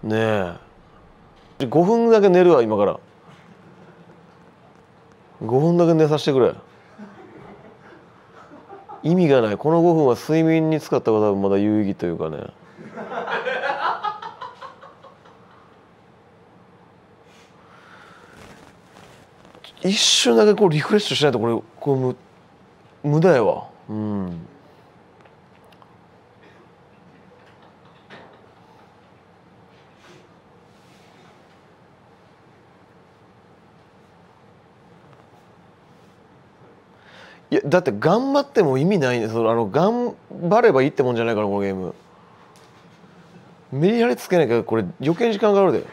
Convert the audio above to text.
ねえ、5分だけ寝るわ今から。5分だけ寝させてくれ。意味がない。この5分は睡眠に使った方がまだ有意義というかね。一瞬だけこうリフレッシュしないとこれ無駄やわ。うん。いやだって頑張っても意味ないね。頑張ればいいってもんじゃないからこのゲーム。メリハリつけなきゃこれ余計に時間がかかるで。